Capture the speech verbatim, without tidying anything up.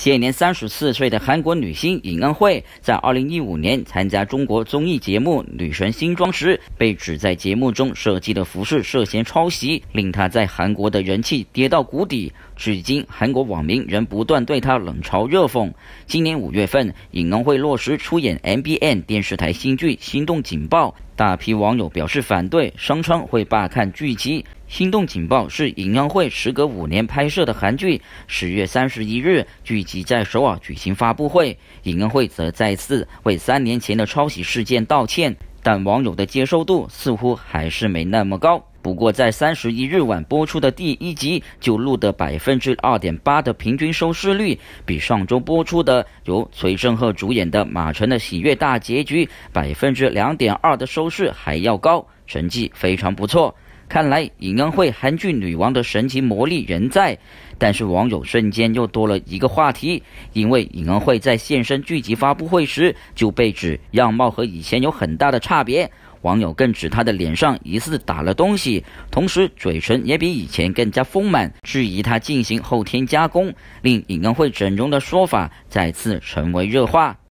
现年三十四岁的韩国女星尹恩惠，在二零一五年参加中国综艺节目《女神新装》时，被指在节目中设计的服饰涉嫌抄袭，令她在韩国的人气跌到谷底。至今，韩国网民仍不断对她冷嘲热讽。今年五月份，尹恩惠落实出演 M B N 电视台新剧《心动警报》，大批网友表示反对，声称会罢看剧集。《心动警报》是尹恩惠时隔五年拍摄的韩剧，十月三十一日，剧集在首尔举行发布会，尹恩惠则再次为三年前的抄袭事件道歉，但网友的接受度似乎还是没那么高。不过，在三十一日晚播出的第一集就录得百分之二点八的平均收视率，比上周播出的由崔振赫主演的《马城的喜悦大结局》百分之两点二的收视还要高，成绩非常不错。看来尹恩惠韩剧女王的神奇魔力仍在，但是网友瞬间又多了一个话题，因为尹恩惠在现身剧集发布会时就被指样貌和以前有很大的差别，网友更指她的脸上疑似打了东西，同时嘴唇也比以前更加丰满，质疑她进行后天加工，令尹恩惠整容的说法再次成为热话。